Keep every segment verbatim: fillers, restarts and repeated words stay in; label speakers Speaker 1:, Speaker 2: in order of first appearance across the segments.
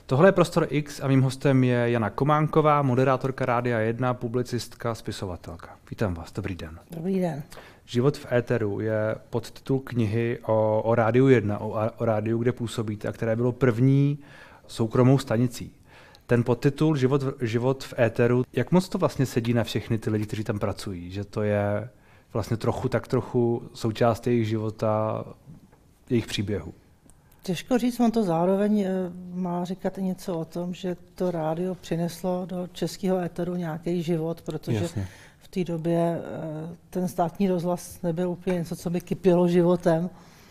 Speaker 1: Tohle je Prostor X a mým hostem je Jana Kománková, moderátorka Rádia jedna, publicistka, spisovatelka. Vítám vás, dobrý den.
Speaker 2: Dobrý den.
Speaker 1: Život v éteru je podtitul knihy o, o Rádiu jedna, o, o rádiu, kde působíte, a které bylo první soukromou stanicí. Ten podtitul Život, život v éteru, jak moc to vlastně sedí na všechny ty lidi, kteří tam pracují? Že to je vlastně trochu tak trochu součást jejich života, jejich příběhu?
Speaker 2: Těžko říct, on to zároveň má říkat i něco o tom, že to rádio přineslo do českého éteru nějaký život, protože Jasně. v té době ten státní rozhlas nebyl úplně něco, co by kypělo životem.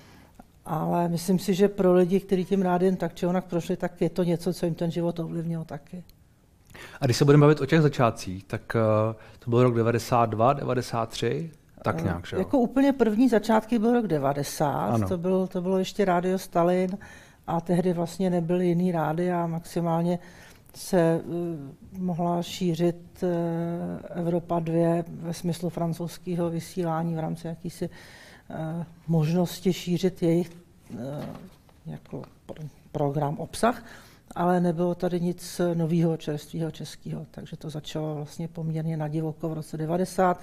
Speaker 2: Ale myslím si, že pro lidi, kteří tím rádiem tak či onak prošli, tak je to něco, co jim ten život ovlivnilo taky.
Speaker 1: A když se budeme bavit o těch začátcích, tak to byl rok devadesát dva, devadesát tři? Tak nějak, že jo?
Speaker 2: Jako úplně první začátky byl rok devadesát, to, byl, to bylo ještě Rádio Stalin a tehdy vlastně nebyl jiný rádia, maximálně se uh, mohla šířit uh, Evropa dva ve smyslu francouzského vysílání v rámci jakýsi uh, možnosti šířit jejich uh, jako pro, program, obsah, ale nebylo tady nic nového, čerstvého českého, takže to začalo vlastně poměrně nadivoko v roce devadesát.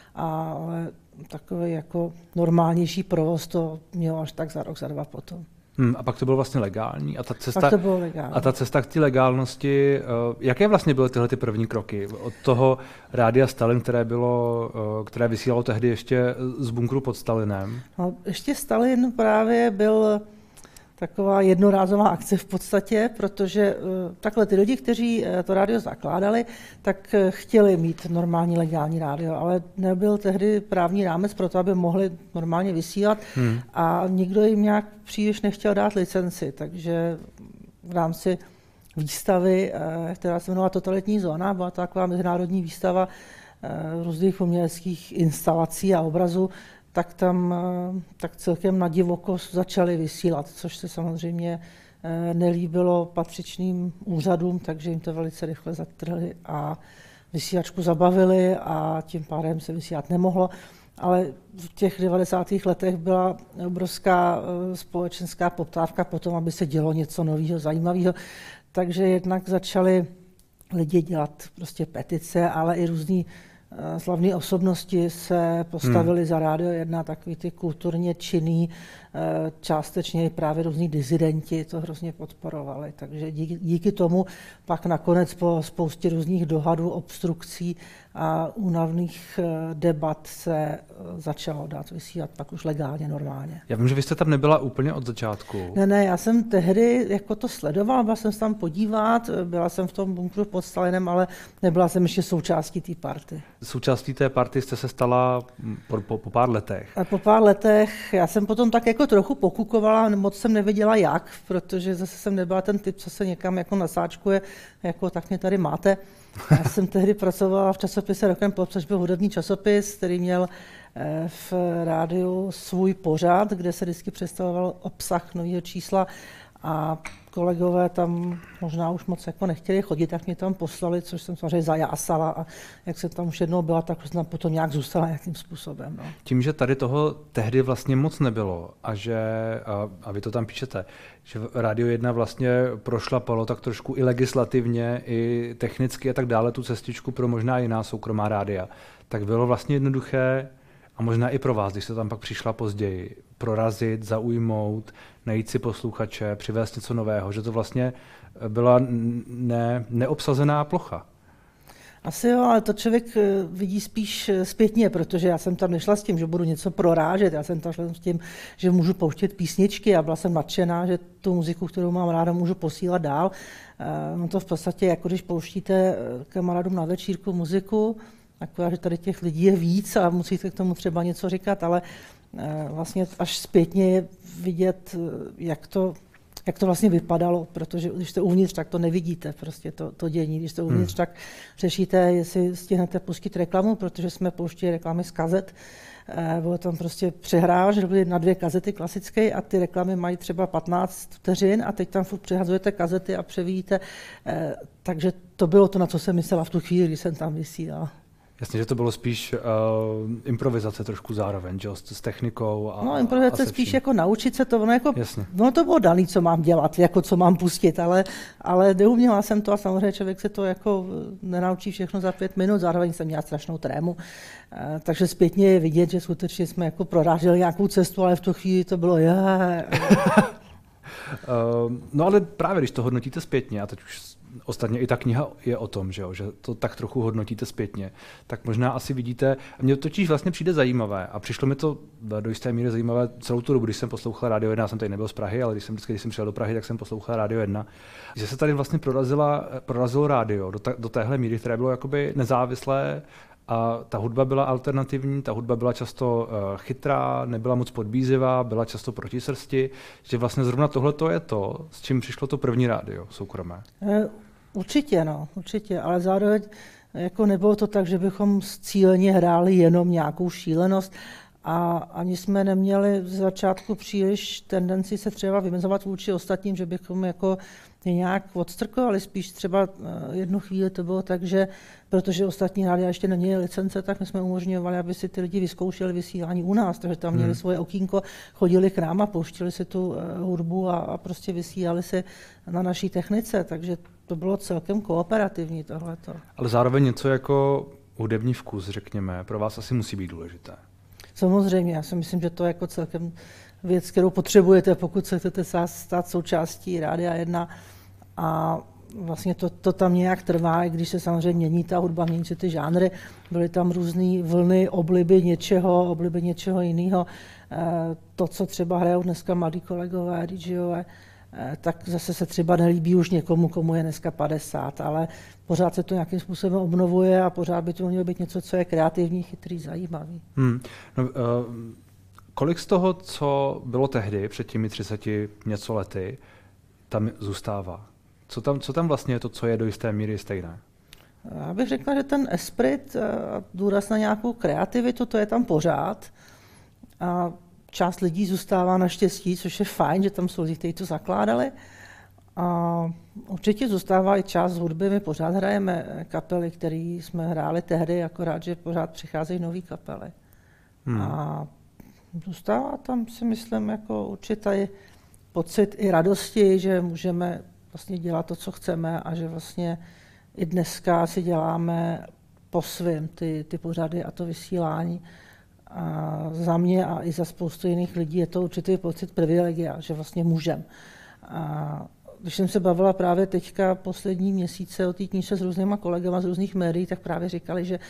Speaker 2: Ale takový jako normálnější provoz to mělo až tak za rok, za dva potom.
Speaker 1: Hmm, a pak to bylo vlastně legální? A ta cesta,
Speaker 2: pak to bylo legální.
Speaker 1: A ta cesta k té legálnosti, uh, jaké vlastně byly tyhle ty první kroky? Od toho Rádia Stalin, které, bylo, uh, které vysílalo tehdy ještě z bunkru pod Stalinem?
Speaker 2: No, ještě Stalin právě byl taková jednorázová akce v podstatě, protože takhle ty lidi, kteří to rádio zakládali, tak chtěli mít normální legální rádio, ale nebyl tehdy právní rámec pro to, aby mohli normálně vysílat hmm. a nikdo jim nějak příliš nechtěl dát licenci, takže v rámci výstavy, která se jmenovala Totalitní zóna, byla to taková mezinárodní výstava různých uměleckých instalací a obrazů, tak tam tak celkem na divoko začali vysílat, což se samozřejmě nelíbilo patřičným úřadům, takže jim to velice rychle zatrhli a vysílačku zabavili a tím pádem se vysílat nemohlo. Ale v těch devadesátých letech byla obrovská společenská poptávka po tom, aby se dělo něco nového, zajímavého, takže jednak začali lidi dělat prostě petice, ale i různý slavné osobnosti se postavili hmm. za Rádio jedna, takový ty kulturně činný, částečně i právě různí dizidenti to hrozně podporovali. Takže díky, díky tomu pak nakonec po spoustě různých dohadů, obstrukcí a únavných debat se začalo dát vysílat pak už legálně, normálně.
Speaker 1: Já vím, že vy jste tam nebyla úplně od začátku.
Speaker 2: Ne, ne, já jsem tehdy jako to sledovala, byla jsem se tam podívat, byla jsem v tom bunkru pod Stalinem, ale nebyla jsem ještě součástí té party.
Speaker 1: Součástí té party jste se stala po, po, po pár letech.
Speaker 2: A po pár letech, já jsem potom tak jako trochu pokukovala, moc jsem nevěděla jak, protože zase jsem nebyla ten typ, co se někam jako nasáčkuje, jako tak mě tady máte. Já jsem tehdy pracovala v časopise Rock and Pop, což byl hudební časopis, který měl v rádiu svůj pořad, kde se vždycky představoval obsah nového čísla a kolegové tam možná už moc jako nechtěli chodit, tak mě tam poslali, což jsem samozřejmě zajásala a jak jsem tam už jednou byla, tak jsem potom nějak zůstala nějakým způsobem. No.
Speaker 1: Tím, že tady toho tehdy vlastně moc nebylo a že, a, a vy to tam píšete, že Rádio jedna vlastně prošlapalo tak trošku i legislativně, i technicky a tak dále tu cestičku pro možná jiná soukromá rádia, tak bylo vlastně jednoduché a možná i pro vás, když jste tam pak přišla později, prorazit, zaujmout, najít si posluchače, přivést něco nového, že to vlastně byla ne, neobsazená plocha.
Speaker 2: Asi jo, ale to člověk vidí spíš zpětně, protože já jsem tam nešla s tím, že budu něco prorážet, já jsem tam šla s tím, že můžu pouštět písničky a byla jsem nadšená, že tu muziku, kterou mám ráda, můžu posílat dál. No to v podstatě, jako když pouštíte kamarádům na večírku muziku, akorát, že tady těch lidí je víc a musíte k tomu třeba něco říkat, ale vlastně až zpětně je vidět, jak to, jak to vlastně vypadalo, protože když jste uvnitř, tak to nevidíte, prostě to, to dění. Když jste uvnitř, hmm. tak řešíte, jestli stihnete pustit reklamu, protože jsme pouštili reklamy z kazet. Bylo tam prostě přehrávač, že byly na dvě kazety klasické a ty reklamy mají třeba patnáct vteřin a teď tam furt přehazujete kazety a převíjíte. Takže to bylo to, na co jsem myslela v tu chvíli, když jsem tam vysílala.
Speaker 1: Jasně, že to bylo spíš uh, improvizace trošku zároveň, že? S, s technikou a
Speaker 2: No, improvizace
Speaker 1: a
Speaker 2: spíš jako naučit se to, ono, jako,
Speaker 1: Jasně.
Speaker 2: ono to bylo daný, co mám dělat, jako co mám pustit, ale, ale neuměla jsem to a samozřejmě člověk se to jako nenaučí všechno za pět minut, zároveň jsem měla strašnou trému, uh, takže zpětně je vidět, že skutečně jsme jako proráželi nějakou cestu, ale v tu chvíli to bylo je.
Speaker 1: uh, no ale právě, když to hodnotíte zpětně, a teď už ostatně i ta kniha je o tom, že, jo, že to tak trochu hodnotíte zpětně, tak možná asi vidíte, a mně totiž vlastně přijde zajímavé a přišlo mi to do jisté míry zajímavé celou tu dobu, když jsem poslouchal Rádio jedna, já jsem tady nebyl z Prahy, ale když jsem, vždycky, když jsem přijel do Prahy, tak jsem poslouchal Rádio jedna, že se tady vlastně prorazila, prorazilo rádio do, ta, do téhle míry, které bylo jakoby nezávislé a ta hudba byla alternativní, ta hudba byla často uh, chytrá, nebyla moc podbízivá, byla často proti srsti, že vlastně zrovna tohle to je to, s čím přišlo to první rádio soukromé.
Speaker 2: Určitě, no, určitě, ale zároveň jako nebylo to tak, že bychom cíleně hráli jenom nějakou šílenost a ani jsme neměli z začátku příliš tendenci se třeba vymezovat vůči ostatním, že bychom jako je nějak odstrkovali, spíš třeba jednu chvíli to bylo tak, že protože ostatní rádia ještě neměli licence, tak my jsme umožňovali, aby si ty lidi vyzkoušeli vysílání u nás, takže tam měli hmm. svoje okýnko, chodili k nám a pouštili si tu hudbu a, a prostě vysílali si na naší technice, takže to bylo celkem kooperativní tohleto.
Speaker 1: Ale zároveň něco jako hudební vkus, řekněme, pro vás asi musí být důležité.
Speaker 2: Samozřejmě, já si myslím, že to je jako celkem věc, kterou potřebujete, pokud se chcete stát součástí Rádia jedna. A vlastně to, to tam nějak trvá, i když se samozřejmě mění ta hudba, mění se ty žánry. Byly tam různé vlny obliby něčeho, obliby něčeho jiného. To, co třeba hrajou dneska mladí kolegové, DJové, tak zase se třeba nelíbí už někomu, komu je dneska padesát, ale pořád se to nějakým způsobem obnovuje a pořád by to mělo být něco, co je kreativní, chytrý, zajímavý. Hmm.
Speaker 1: No, uh, kolik z toho, co bylo tehdy, před těmi třiceti něco lety, tam zůstává? Co tam, co tam vlastně je to, co je do jisté míry stejné?
Speaker 2: Já bych řekla, že ten esprit, důraz na nějakou kreativitu, to je tam pořád. A část lidí zůstává naštěstí, což je fajn, že tam jsou lidi, kteří to zakládali. A určitě zůstává i část hudby, my pořád hrajeme kapely, které jsme hráli tehdy, akorát, že pořád přicházejí nové kapely. Hmm. A zůstává tam, si myslím, jako určitý pocit i radosti, že můžeme vlastně dělat to, co chceme a že vlastně i dneska si děláme po svým ty, ty pořady a to vysílání. A za mě a i za spoustu jiných lidí je to určitý pocit privilegia, že vlastně můžem. A když jsem se bavila právě teďka poslední měsíce o té knížce s různýma kolegama z různých médií, tak právě říkali, že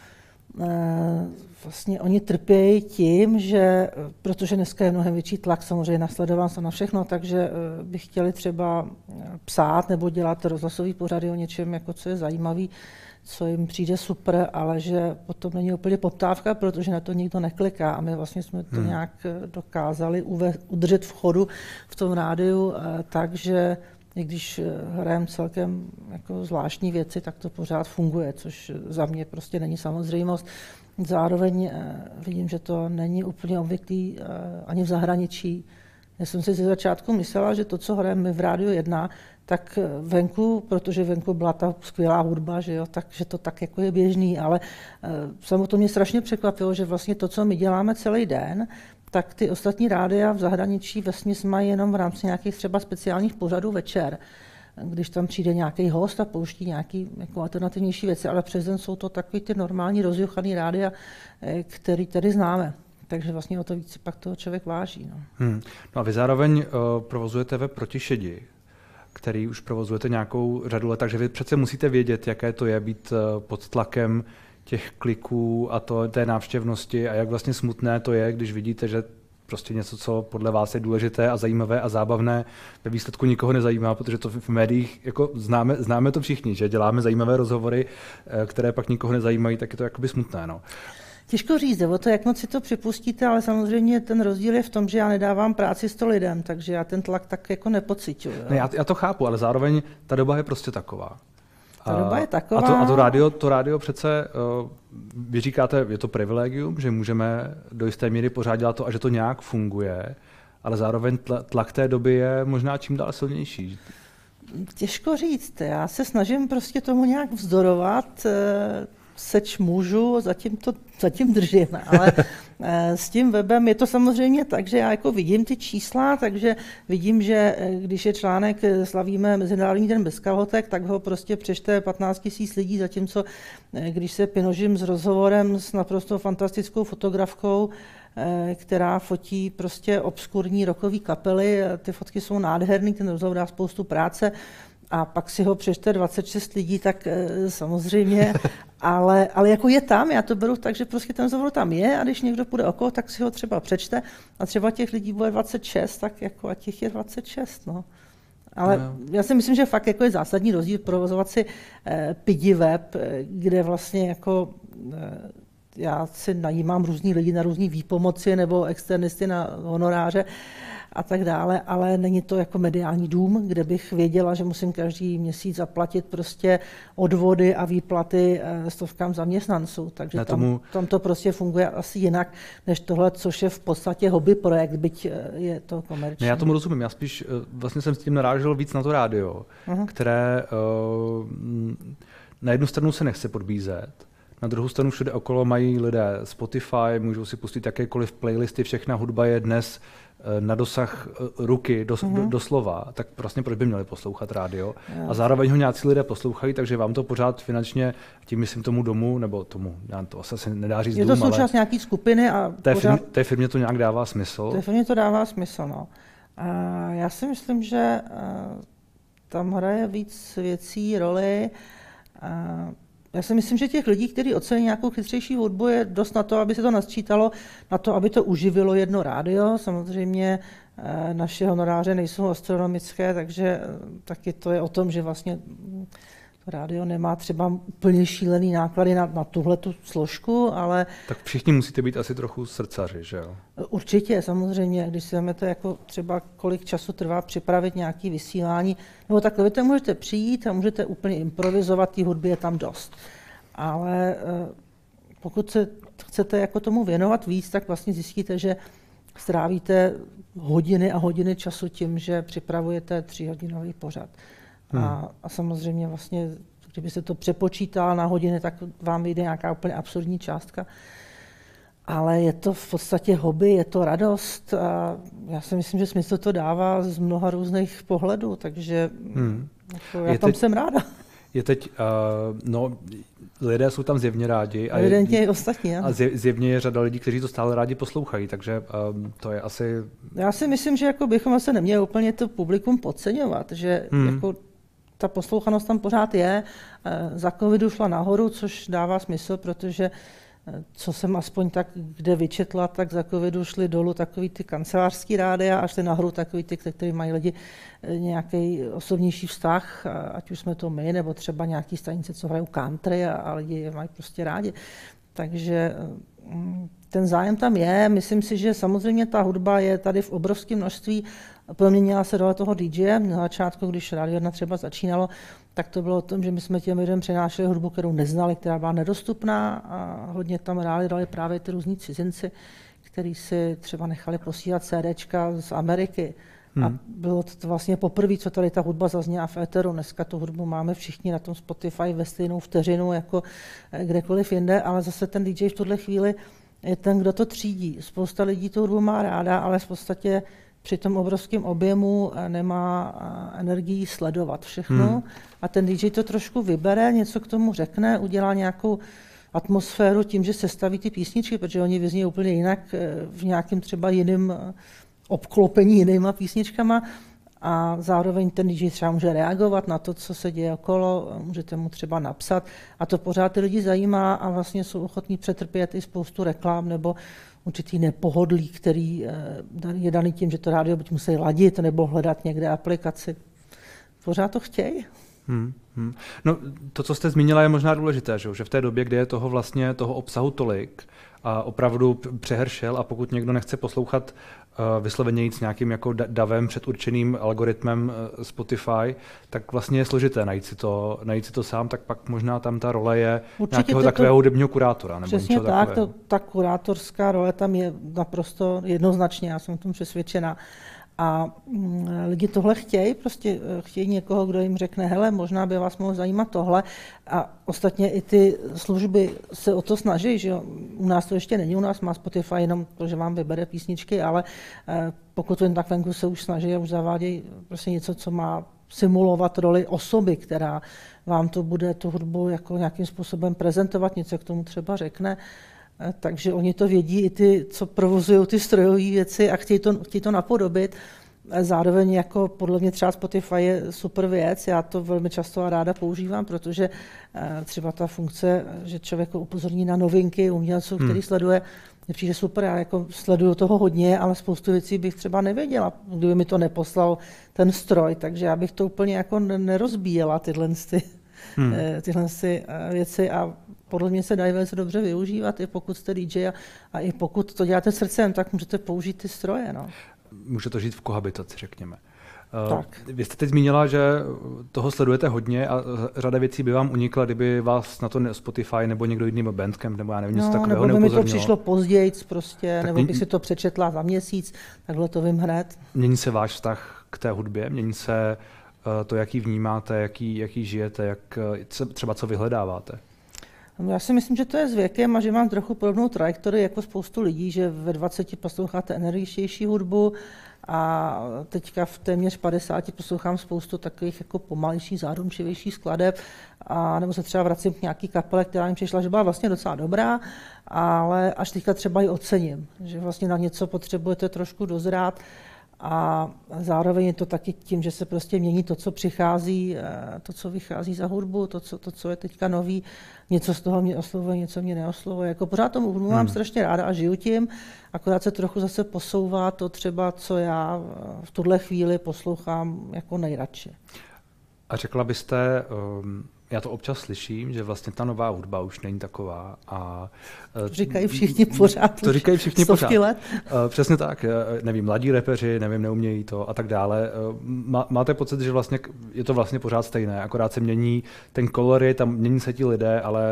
Speaker 2: vlastně oni trpějí tím, že, protože dneska je mnohem větší tlak samozřejmě na sledovanost na všechno, takže by chtěli třeba psát nebo dělat rozhlasový pořady o něčem, jako co je zajímavý, co jim přijde super, ale že potom není úplně poptávka, protože na to nikdo nekliká a my vlastně jsme to hmm. nějak dokázali uve, udržet v chodu v tom rádiu, takže i když hrajeme celkem jako zvláštní věci, tak to pořád funguje, což za mě prostě není samozřejmost. Zároveň vidím, že to není úplně obvyklý ani v zahraničí. Já jsem si ze začátku myslela, že to, co hrajeme my v Rádiu jedna, tak venku, protože venku byla ta skvělá hudba, že jo, takže to tak jako je běžný, ale samo to mě strašně překvapilo, že vlastně to, co my děláme celý den, tak ty ostatní rádia v zahraničí vesměs mají jenom v rámci nějakých třeba speciálních pořadů večer, když tam přijde nějaký host a pouští nějaký jako alternativnější věci, ale přes den jsou to takový ty normální rozjuchaný rádia, který tady známe. Takže vlastně o to víc pak toho člověk váží. No,
Speaker 1: hmm. no a vy zároveň uh, provozujete web Protišedi, který už provozujete nějakou řadu let, takže vy přece musíte vědět, jaké to je být uh, pod tlakem těch kliků a to, té návštěvnosti a jak vlastně smutné to je, když vidíte, že prostě něco, co podle vás je důležité a zajímavé a zábavné, ve výsledku nikoho nezajímá, protože to v médiích jako známe, známe to všichni, že děláme zajímavé rozhovory, které pak nikoho nezajímají, tak je to jakoby smutné. No.
Speaker 2: Těžko říct, o to, jak moc si to připustíte, ale samozřejmě ten rozdíl je v tom, že já nedávám práci sto lidem, takže já ten tlak tak jako nepociťuji.
Speaker 1: Ne, já, já to chápu, ale zároveň ta doba je prostě taková.
Speaker 2: Ta doba je taková.
Speaker 1: A to, a to, rádio, to rádio přece, vy říkáte, je to privilegium, že můžeme do jisté míry pořád dělat to a že to nějak funguje, ale zároveň tlak té doby je možná čím dál silnější.
Speaker 2: Těžko říct, já se snažím prostě tomu nějak vzdorovat. seč můžu, zatím to zatím držím, ale s tím webem je to samozřejmě tak, že já jako vidím ty čísla, takže vidím, že když je článek slavíme Mezinárodní den bez kalhotek, tak ho prostě přečte patnáct tisíc lidí, zatímco když se pinožím s rozhovorem s naprosto fantastickou fotografkou, která fotí prostě obskurní rockový kapely, ty fotky jsou nádherný, ten rozhovor dá spoustu práce, a pak si ho přečte dvacet šest lidí, tak e, samozřejmě, ale, ale jako je tam, já to beru tak, že prostě ten rozhovor tam je a když někdo půjde okolo, tak si ho třeba přečte a třeba těch lidí bude dvacet šest, tak jako a těch je dvacet šest, no. Ale no. Já si myslím, že fakt jako je zásadní rozdíl provozovat si e, pidi web, kde vlastně jako e, já si najímám různý lidi na různý výpomoci nebo externisty na honoráře a tak dále, ale není to jako mediální dům, kde bych věděla, že musím každý měsíc zaplatit prostě odvody a výplaty stovkám zaměstnanců. Takže tam, tomu... tam to prostě funguje asi jinak, než tohle, což je v podstatě hobby projekt, byť je to komerční.
Speaker 1: Ne, já tomu rozumím, já spíš vlastně jsem s tím narážel víc na to rádio, uh-huh. které uh, na jednu stranu se nechce podbízet, na druhou stranu všude okolo mají lidé Spotify, můžou si pustit jakékoliv playlisty, všechna hudba je dnes na dosah ruky, dos, mm-hmm. do, doslova, tak vlastně proč by měli poslouchat rádio. Yeah. A zároveň ho nějací lidé poslouchají, takže vám to pořád finančně, tím myslím tomu domu, nebo tomu, já to asi nedá říct
Speaker 2: je
Speaker 1: dům,
Speaker 2: to součást nějaký skupiny a
Speaker 1: té,
Speaker 2: pořád...
Speaker 1: firmě, té firmě to nějak dává smysl.
Speaker 2: Té firmě to dává smysl, no. A já si myslím, že tam hraje víc věcí, roli. A já si myslím, že těch lidí, kteří ocení nějakou chytřejší hudbu, je dost na to, aby se to nasčítalo, na to, aby to uživilo jedno rádio. Samozřejmě naše honoráře nejsou astronomické, takže taky to je o tom, že vlastně to rádio nemá třeba úplně šílený náklady na, na tuhletu složku, ale...
Speaker 1: Tak všichni musíte být asi trochu srdcaři, že jo?
Speaker 2: Určitě, samozřejmě, když si vezmete jako třeba kolik času trvá připravit nějaké vysílání, nebo takhle, vy to můžete přijít a můžete úplně improvizovat, té hudby je tam dost. Ale pokud se chcete jako tomu věnovat víc, tak vlastně zjistíte, že strávíte hodiny a hodiny času tím, že připravujete tříhodinový pořad. Hmm. A, a samozřejmě vlastně, kdyby se to přepočítal na hodiny, tak vám vyjde nějaká úplně absurdní částka. Ale je to v podstatě hobby, je to radost a já si myslím, že smysl to dává z mnoha různých pohledů, takže hmm. jako já je tam teď, jsem ráda.
Speaker 1: Je teď, uh, no, lidé jsou tam zjevně rádi. A
Speaker 2: evidentně je, i ostatní.
Speaker 1: A zjevně je řada lidí, kteří to stále rádi poslouchají, takže um, to je asi...
Speaker 2: Já si myslím, že jako bychom se neměli úplně to publikum podceňovat, že hmm. jako ta poslouchanost tam pořád je. Za covidu šla nahoru, což dává smysl, protože co jsem aspoň tak kde vyčetla, tak za covidu šly dolů takový ty kancelářský rádia a šly nahoru takový ty, kteří mají lidi nějaký osobnější vztah, ať už jsme to my, nebo třeba nějaký stanice, co hrají country a, a lidi je mají prostě rádi. Takže ten zájem tam je. Myslím si, že samozřejmě ta hudba je tady v obrovském množství. Proměnila se role toho dý džeje. Na začátku, když Rádio jedna třeba začínalo, tak to bylo o tom, že my jsme těm lidem přinášeli hudbu, kterou neznali, která byla nedostupná a hodně tam hráli dali právě ty různí cizinci, kteří si třeba nechali posílat CDčka z Ameriky. Hmm. A bylo to vlastně poprvé, co tady ta hudba zazněla v éteru. Dneska tu hudbu máme všichni na tom Spotify ve stejnou vteřinu jako kdekoliv jinde, ale zase ten dý džej v tuhle chvíli je ten, kdo to třídí. Spousta lidí tu hudbu má ráda, ale v podstatě při tom obrovském objemu nemá energii sledovat všechno. Hmm. A ten dý džej to trošku vybere, něco k tomu řekne, udělá nějakou atmosféru tím, že sestaví ty písničky, protože oni vyzní úplně jinak v nějakém třeba jiném obklopení jinýma písničkama a zároveň ten dý džej třeba může reagovat na to, co se děje okolo, můžete mu třeba napsat a to pořád ty lidi zajímá a vlastně jsou ochotní přetrpět i spoustu reklam nebo určitý nepohodlí, který je daný tím, že to rádio buď musí ladit nebo hledat někde aplikaci. Pořád to chtějí.
Speaker 1: Hmm, hmm. No, to, co jste zmínila, je možná důležité, že v té době, kdy je toho vlastně toho obsahu tolik a opravdu přehršel a pokud někdo nechce poslouchat uh, vysloveně jít s nějakým jako davem předurčeným algoritmem uh, Spotify, tak vlastně je složité najít si to, najít si to sám, tak pak možná tam ta role je určitě nějakého takového hudebního kurátora. Nebo
Speaker 2: přesně tak, to, ta kurátorská role tam je naprosto jednoznačně, já jsem o tom přesvědčená. A lidi tohle chtějí, prostě chtějí někoho, kdo jim řekne, hele, možná by vás mohlo zajímat tohle. A ostatně i ty služby se o to snaží, že jo? U nás to ještě není, u nás má Spotify jenom to, že vám vybere písničky, ale pokud jen tak venku se už snaží a už zavádějí prostě něco, co má simulovat roli osoby, která vám to bude tu hudbu jako nějakým způsobem prezentovat, něco k tomu třeba řekne. Takže oni to vědí, i ty, co provozují ty strojové věci a chtějí to, chtějí to napodobit. Zároveň jako podle mě třeba Spotify je super věc, já to velmi často a ráda používám, protože třeba ta funkce, že člověk upozorní na novinky umělců, který hmm. sleduje, mě přijde super, já jako sleduju toho hodně, ale spoustu věcí bych třeba nevěděla, kdyby mi to neposlal ten stroj, takže já bych to úplně jako nerozbíjela, tyhle, ty, hmm. tyhle ty věci a podle mě se dají velice dobře využívat, i pokud jste D J a, a i pokud to děláte srdcem, tak můžete použít ty stroje. No.
Speaker 1: Může to žít v kohabitaci, řekněme.
Speaker 2: Tak.
Speaker 1: Vy jste teď zmínila, že toho sledujete hodně a řada věcí by vám unikla, kdyby vás na to Spotify nebo někdo jiný Bandcamp nebo já nevím, něco
Speaker 2: no,
Speaker 1: takového
Speaker 2: nebo by mi to
Speaker 1: neupozornilo.
Speaker 2: přišlo později, prostě,
Speaker 1: tak
Speaker 2: nebo
Speaker 1: mě...
Speaker 2: bych si to přečetla za měsíc, takhle to vím hned.
Speaker 1: Mění se váš vztah k té hudbě? Mění se to, jaký vnímáte, jaký, jaký žijete, jak, třeba co vyhledáváte?
Speaker 2: Já si myslím, že to je s věkem a že mám trochu podobnou trajektorii jako spoustu lidí, že ve dvaceti posloucháte energičtější hudbu a teďka v téměř padesáti poslouchám spoustu takových jako pomalejších, zárumčivějších skladeb a nebo se třeba vracím k nějaký kapele, která mi přišla, že byla vlastně docela dobrá, ale až teďka třeba ji ocením, že vlastně na něco potřebujete trošku dozrát. A zároveň je to taky tím, že se prostě mění to, co přichází, to, co vychází za hudbu, to, co, to, co je teďka nový. Něco z toho mě oslovuje, něco mě neoslovuje. Jako pořád tomu hudbu mám hmm. strašně ráda a žiju tím, akorát se trochu zase posouvá to třeba, co já v tuhle chvíli poslouchám jako nejradši.
Speaker 1: A řekla byste, um, já to občas slyším, že vlastně ta nová hudba už není taková. A,
Speaker 2: to říkají všichni pořád.
Speaker 1: To říkají všichni pořád.
Speaker 2: Let.
Speaker 1: Přesně tak. Nevím, mladí repeři, nevím, neumějí to a tak dále. Máte pocit, že vlastně je to vlastně pořád stejné, akorát se mění ten kolory, tam mění se ti lidé, ale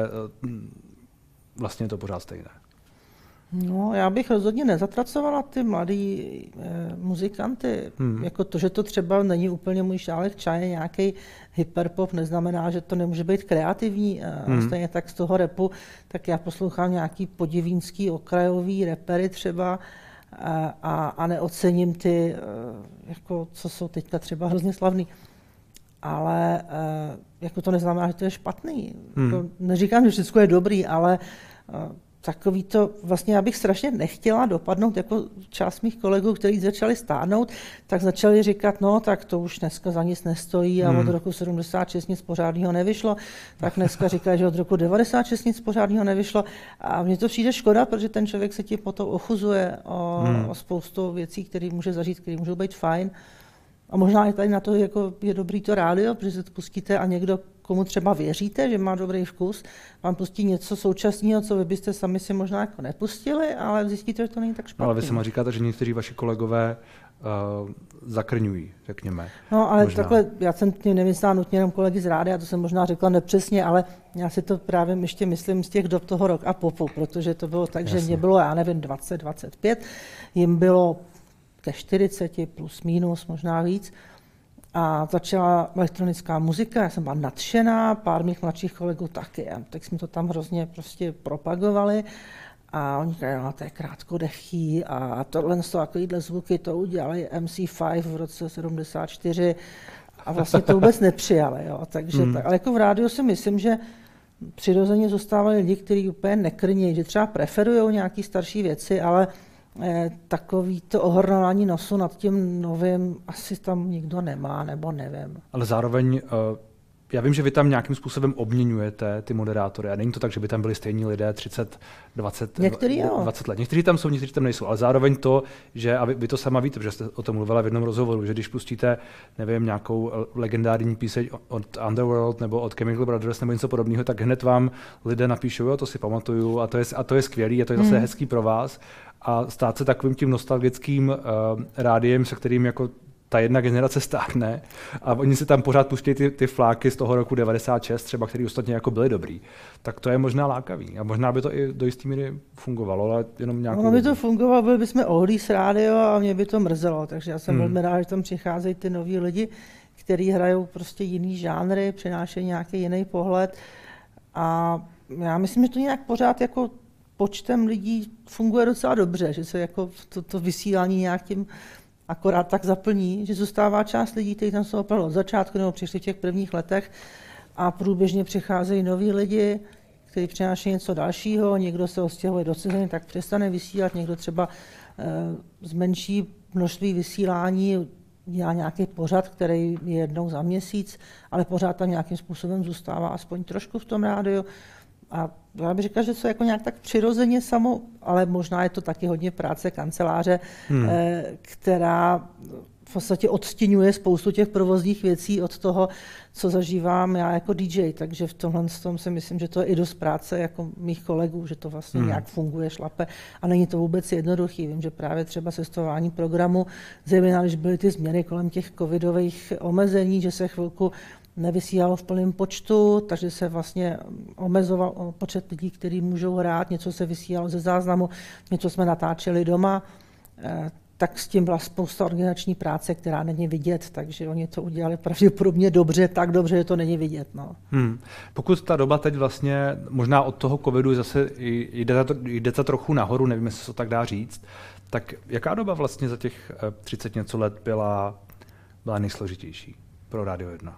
Speaker 1: vlastně je to pořád stejné.
Speaker 2: No, já bych rozhodně nezatracovala ty mladý eh, muzikanty. Hmm. Jako to, že to třeba není úplně můj šálek čaje, nějaký hyperpop, neznamená, že to nemůže být kreativní. Hmm. Stejně tak z toho rapu, tak já poslouchám nějaký podivínský okrajový rapery třeba a, a, a neocením ty, eh, jako, co jsou teďka třeba hrozně slavný. Ale eh, jako to neznamená, že to je špatný. Hmm. Jako, neříkám, že všechno je dobrý, ale eh, takový to, vlastně já bych strašně nechtěla dopadnout jako část mých kolegů, kteří začali stárnout, tak začali říkat, no tak to už dneska za nic nestojí a hmm. od roku sedmdesát šest nic pořádného nevyšlo, tak dneska říkají, že od roku devadesát šest nic pořádného nevyšlo a mně to přijde škoda, protože ten člověk se ti potom ochuzuje o, hmm. o spoustu věcí, které může zažít, které můžou být fajn. A možná i tady na to jako je dobrý to rádio, protože se to pustíte a někdo, komu třeba věříte, že má dobrý vkus, vám pustí něco současného, co vy byste sami si možná jako nepustili, ale zjistíte, že to není tak špatné.
Speaker 1: Ale vy sama říkáte, že někteří vaši kolegové uh, zakrňují, řekněme.
Speaker 2: No, ale
Speaker 1: možná.
Speaker 2: Takhle, já jsem tím nemyslela nutně jenom kolegy z rádia, to jsem možná řekla nepřesně, ale já si to právě ještě myslím z těch dob toho rock a popu, protože to bylo tak, Jasně. že mě bylo, já nevím, dvacet, dvacet pět, jim bylo ke čtyřiceti plus minus, možná víc. A začala elektronická muzika, já jsem byla nadšená, pár mých mladších kolegů taky. A tak jsme to tam hrozně prostě propagovali. A oni říkali, no to je krátkodechý a tohle z toho takovýhle zvuky to udělali M C pět v roce sedmdesát čtyři a vlastně to vůbec nepřijali. Jo. Takže, hmm. tak, ale jako v rádiu si myslím, že přirozeně zůstávali lidi, kteří úplně nekrní, že třeba preferují nějaké starší věci, ale eh, takový to ohrnování nosu nad tím novým asi tam nikdo nemá, nebo nevím.
Speaker 1: Ale zároveň uh... já vím, že vy tam nějakým způsobem obměňujete ty moderátory a není to tak, že by tam byli stejní lidé třicet, dvacet,
Speaker 2: Některý,
Speaker 1: dvacet let. Někteří tam jsou, někteří tam nejsou, ale zároveň to, že, a vy, vy to sama víte, protože jste o tom mluvila v jednom rozhovoru, že když pustíte, nevím, nějakou legendární píseň od Underworld nebo od Chemical Brothers nebo něco podobného, tak hned vám lidé napíšou, jo, to si pamatuju a to je, a to je skvělý, a to je zase hmm. hezký pro vás a stát se takovým tím nostalgickým uh, rádiem, se kterým jako ta jedna generace stárne a oni si tam pořád pustí ty, ty fláky z toho roku devadesát šest, třeba, který ostatně jako byly dobrý, tak to je možná lákavý. A možná by to i do jistý míry fungovalo, ale jenom nějakou...
Speaker 2: Ono by to fungovalo, byli bychom Oldies rádio a mě by to mrzelo, takže já jsem
Speaker 1: hmm.
Speaker 2: velmi rád, že tam přicházejí ty noví lidi, kteří hrajou prostě jiný žánry, přinášejí nějaký jiný pohled a já myslím, že to nějak pořád jako počtem lidí funguje docela dobře, že se jako to, to vysílání nějakým akorát tak zaplní, že zůstává část lidí, kteří tam jsou opravdu od začátku nebo přišli v těch prvních letech a průběžně přicházejí noví lidi, kteří přinášejí něco dalšího, někdo se odstěhuje do ciziny, tak přestane vysílat, někdo třeba e, zmenší množství vysílání, dělá nějaký pořad, který je jednou za měsíc, ale pořád tam nějakým způsobem zůstává aspoň trošku v tom rádiu. A já bych říkal, že to je jako nějak tak přirozeně samo, ale možná je to taky hodně práce kanceláře, hmm. která v podstatě odstěňuje spoustu těch provozních věcí od toho, co zažívám já jako D J. Takže v tomhle tom si myslím, že to je i dost práce jako mých kolegů, že to vlastně hmm. nějak funguje, šlape a není to vůbec jednoduchý. Vím, že právě třeba sestavování programu, zejména když byly ty změny kolem těch covidových omezení, že se chvilku nevysílalo v plném počtu, takže se vlastně omezoval počet lidí, kteří můžou hrát, něco se vysílalo ze záznamu, něco jsme natáčeli doma, tak s tím byla spousta organizační práce, která není vidět, takže oni to udělali pravděpodobně dobře, tak dobře, že to není vidět. No.
Speaker 1: Hmm. Pokud ta doba teď vlastně, možná od toho covidu zase jde to, jde to trochu nahoru, nevím, jestli se to tak dá říct, tak jaká doba vlastně za těch třicet něco let byla, byla nejsložitější pro Rádio jedna?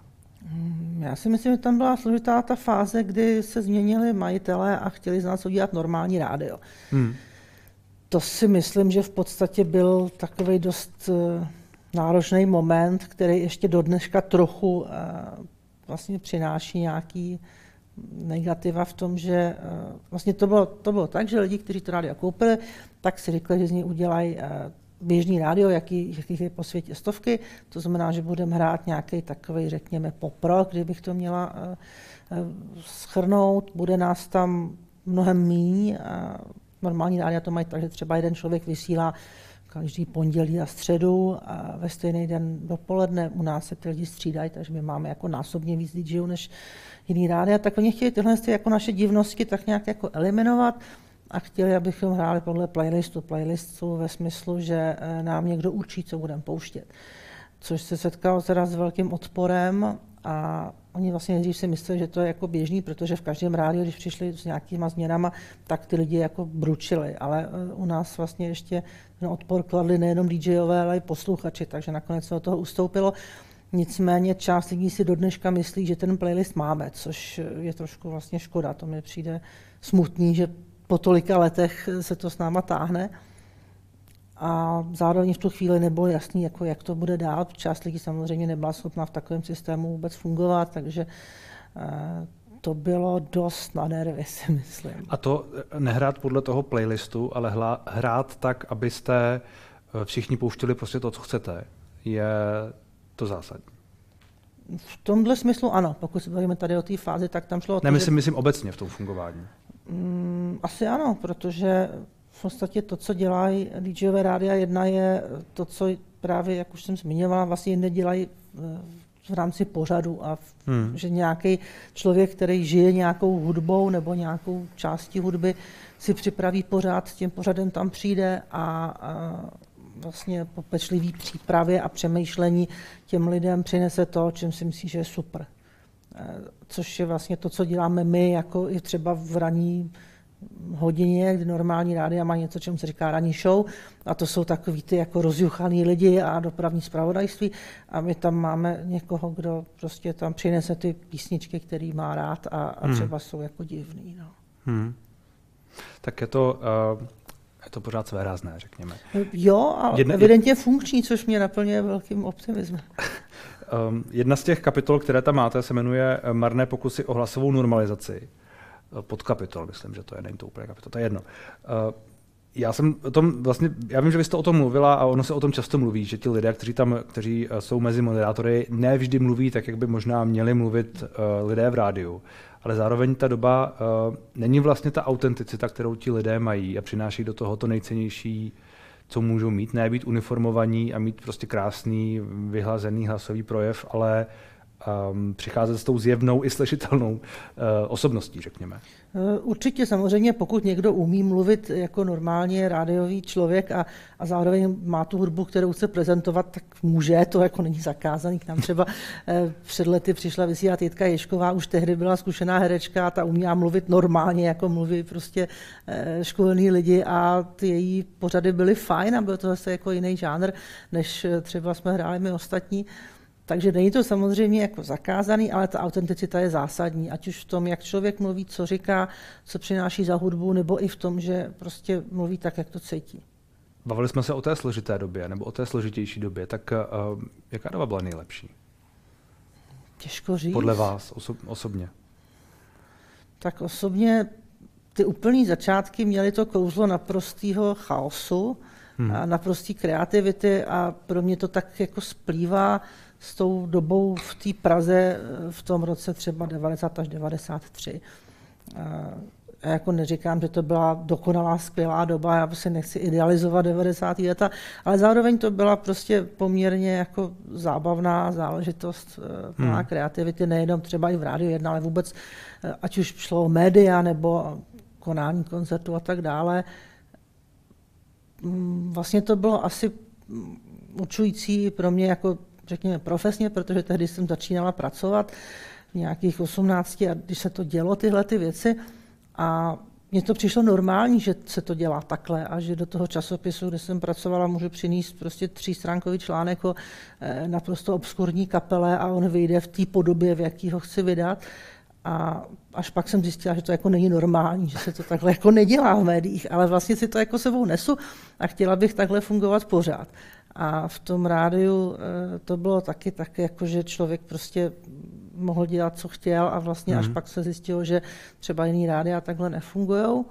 Speaker 2: Já si myslím, že tam byla složitá ta fáze, kdy se změnili majitelé a chtěli z nás udělat normální rádio. Hmm. To si myslím, že v podstatě byl takový dost náročný moment, který ještě do dneška trochu vlastně přináší nějaký negativa v tom, že vlastně to bylo, to bylo tak, že lidi, kteří to rádio koupili, tak si řekli, že z něj udělají běžný rádio, jaký, jaký je po světě stovky, to znamená, že budeme hrát nějaký takový, řekněme, pop-rock, kdybych to měla uh, shrnout, bude nás tam mnohem míň. Normální rádia to mají tak, že třeba jeden člověk vysílá každý pondělí a středu a ve stejný den dopoledne u nás se ty lidi střídají, takže my máme jako násobně víc D J než jiný rádia, tak oni chtějí tyhle jako naše divnosti tak nějak jako eliminovat a chtěli, abychom hráli podle playlistu. Playlistu ve smyslu, že nám někdo určí, co budeme pouštět. Což se setkalo teda s velkým odporem a oni vlastně nejdřív si mysleli, že to je jako běžný, protože v každém rádiu, když přišli s nějakýma změnama, tak ty lidi jako bručili. Ale u nás vlastně ještě ten odpor kladli nejenom DJové, ale i posluchači, takže nakonec se od toho ustoupilo. Nicméně část lidí si do dneška myslí, že ten playlist máme, což je trošku vlastně škoda. To mi přijde smutný, že po tolika letech se to s náma táhne. A zároveň v tu chvíli nebylo jasný, jako jak to bude dál. Část lidí samozřejmě nebyla schopná v takovém systému vůbec fungovat, takže to bylo dost na nervy, si myslím.
Speaker 1: A to nehrát podle toho playlistu, ale hla, hrát tak, abyste všichni pouštěli prostě to, co chcete, je to zásadní.
Speaker 2: V tomhle smyslu ano, pokud se bavíme tady o té fázi, tak tam šlo o to,
Speaker 1: ne, myslím,
Speaker 2: že...
Speaker 1: myslím obecně v tom fungování.
Speaker 2: Mm, asi ano, protože v podstatě to, co dělají DJové Rádia jedna, je to, co právě, jak už jsem zmiňovala, vlastně nedělají v rámci pořadu a v, hmm. že nějaký člověk, který žije nějakou hudbou nebo nějakou částí hudby, si připraví pořád, s tím pořadem tam přijde a, a vlastně po pečlivý přípravě a přemýšlení těm lidem přinese to, čím si myslí, že je super. Což je vlastně to, co děláme my, jako i třeba v ranní hodině, kdy normální rádia má něco, čemu se říká ranní show, a to jsou takový ty jako rozjuchaný lidi a dopravní zpravodajství a my tam máme někoho, kdo prostě tam přinese ty písničky, který má rád a, a hmm. třeba jsou jako divný. No.
Speaker 1: Hmm. Tak je to, uh, je to pořád svérázné, řekněme.
Speaker 2: Jo, ale Jedna, evidentně funkční, což mě naplňuje velkým optimismem.
Speaker 1: um, jedna z těch kapitol, které tam máte, se jmenuje Marné pokusy o hlasovou normalizaci. Podkapitol, myslím, že to je, není to úplně kapitol, to je jedno. Uh, já jsem o tom vlastně, já vím, že vy jste o tom mluvila a ono se o tom často mluví, že ti lidé, kteří tam, kteří jsou mezi moderátory, ne vždy mluví tak, jak by možná měli mluvit uh, lidé v rádiu, ale zároveň ta doba uh, není vlastně ta autenticita, kterou ti lidé mají a přináší do toho to nejcennější, co můžou mít, ne být uniformovaní a mít prostě krásný, vyhlazený hlasový projev, ale um, přicházet s tou zjevnou i slyšitelnou uh, osobností, řekněme.
Speaker 2: Určitě samozřejmě, pokud někdo umí mluvit jako normálně rádiový člověk a, a zároveň má tu hudbu, kterou chce prezentovat, tak může, to jako není zakázaný. K nám třeba eh, před lety přišla vysílat Jitka Ježková, už tehdy byla zkušená herečka a ta uměla mluvit normálně, jako mluví prostě eh, školní lidi a ty její pořady byly fajn a byl to zase jako jiný žánr, než třeba jsme hráli my ostatní. Takže není to samozřejmě jako zakázaný, ale ta autenticita je zásadní, ať už v tom, jak člověk mluví, co říká, co přináší za hudbu, nebo i v tom, že prostě mluví tak, jak to cítí.
Speaker 1: Bavili jsme se o té složité době, nebo o té složitější době, tak uh, jaká doba byla nejlepší?
Speaker 2: Těžko říct.
Speaker 1: Podle vás oso- osobně?
Speaker 2: Tak osobně ty úplný začátky měly to kouzlo naprostého chaosu, hmm. a naprostý kreativity a pro mě to tak jako splývá s tou dobou v té Praze v tom roce třeba devadesát až devadesát tři. Já jako neříkám, že to byla dokonalá, skvělá doba, já si nechci idealizovat devadesátá léta, ale zároveň to byla prostě poměrně jako zábavná záležitost, plná hmm. kreativity, nejenom třeba i v Rádiu jedna, ale vůbec, ať už šlo o média nebo konání koncertu a tak dále. Vlastně to bylo asi určující pro mě jako řekněme profesně, protože tehdy jsem začínala pracovat v nějakých osmnácti a když se to dělo tyhle ty věci a mně to přišlo normální, že se to dělá takhle a že do toho časopisu, kde jsem pracovala, můžu přinést prostě třístránkový článek o naprosto obskurní kapele a on vyjde v té podobě, v jaký ho chci vydat. A až pak jsem zjistila, že to jako není normální, že se to takhle jako nedělá v médiích, ale vlastně si to jako sebou nesu a chtěla bych takhle fungovat pořád. A v tom rádiu to bylo taky tak, jako že člověk prostě mohl dělat, co chtěl a vlastně mm. až pak se zjistilo, že třeba jiný rádia takhle nefungujou.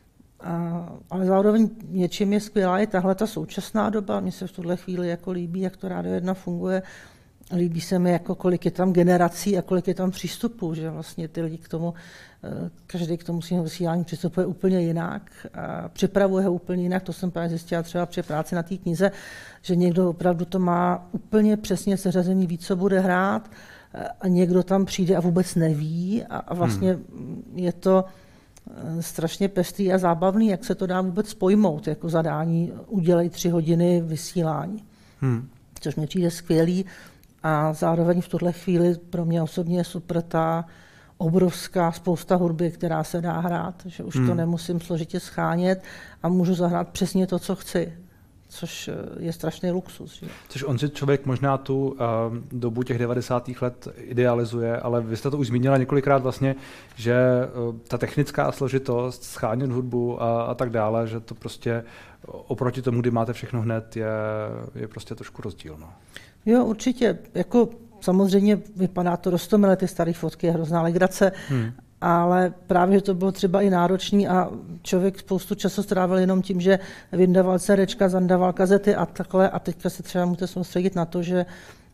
Speaker 2: A, ale zároveň něčím je skvělá i tahle ta současná doba. Mně se v tuhle chvíli jako líbí, jak to Rádio jedna funguje. Líbí se mi, jako kolik je tam generací a kolik je tam přístupů, že vlastně ty lidi k tomu, každý k tomu svým vysílání přistupuje úplně jinak a připravuje ho úplně jinak. To jsem právě zjistila třeba při práci na té knize, že někdo opravdu to má úplně přesně seřazený, ví, co bude hrát a někdo tam přijde a vůbec neví a vlastně hmm. je to strašně pestrý a zábavný, jak se to dá vůbec pojmout jako zadání, udělej tři hodiny vysílání, hmm. což mě přijde skvělý. A zároveň v tuhle chvíli pro mě osobně je super ta obrovská spousta hudby, která se dá hrát, že už hmm. to nemusím složitě schánět a můžu zahrát přesně to, co chci, což je strašný luxus. Že?
Speaker 1: Což on si člověk možná tu uh, dobu těch devadesátých let idealizuje, ale vy jste to už zmínila několikrát vlastně, že uh, ta technická složitost, schánět hudbu a, a tak dále, že to prostě oproti tomu, kdy máte všechno hned, je, je prostě trošku rozdíl. No.
Speaker 2: Jo, určitě. Jako samozřejmě vypadá to roztomile, ty staré fotky, je hrozná legrace, hmm. ale právě, že to bylo třeba i náročný a člověk spoustu času strávil jenom tím, že vyndával cerečka, zandával kazety a takhle a teďka se třeba můžete soustředit na to, že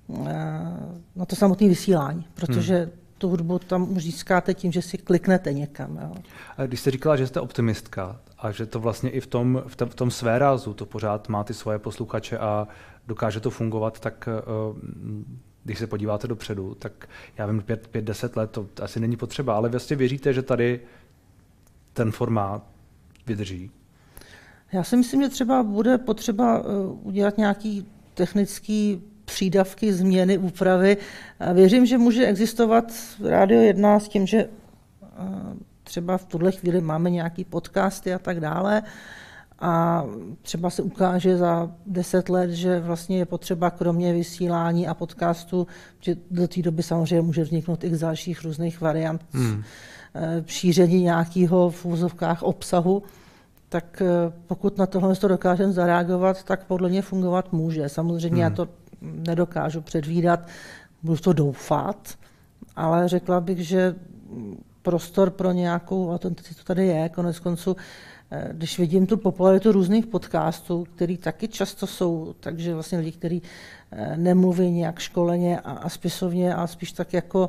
Speaker 2: na to samotné vysílání, protože hmm. tu hudbu tam už získáte tím, že si kliknete někam. Jo.
Speaker 1: Když jste říkala, že jste optimistka a že to vlastně i v tom, v tom, v tom své rázu to pořád má ty svoje posluchače a dokáže to fungovat, tak když se podíváte dopředu, tak já vím, pět, pět, deset let, to asi není potřeba, ale vlastně věříte, že tady ten formát vydrží?
Speaker 2: Já si myslím, že třeba bude potřeba udělat nějaký technický přídavky, změny, úpravy. Věřím, že může existovat Rádio jedna s tím, že třeba v tuhle chvíli máme nějaký podcasty a tak dále a třeba se ukáže za deset let, že vlastně je potřeba kromě vysílání a podcastu, že do té doby samozřejmě může vzniknout i z dalších různých variant hmm. šíření nějakého v úvozovkách obsahu, tak pokud na tohle to dokážeme zareagovat, tak podle mě fungovat může. Samozřejmě hmm. já to nedokážu předvídat, budu to doufat, ale řekla bych, že prostor pro nějakou autenticitu tady je. Konec konců, když vidím tu popularitu různých podcastů, který taky často jsou, takže vlastně lidi, kteří nemluví nějak školeně a, a spisovně, ale spíš tak jako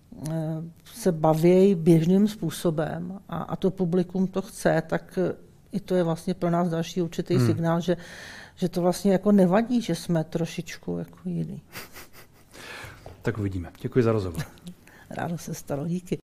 Speaker 2: se baví běžným způsobem a, a to publikum to chce, tak i to je vlastně pro nás další určitý
Speaker 1: hmm.
Speaker 2: signál, že, že to vlastně jako nevadí, že jsme trošičku jako jiný.
Speaker 1: Tak uvidíme. Děkuji za rozhovor.
Speaker 2: Rádo se stalo, díky.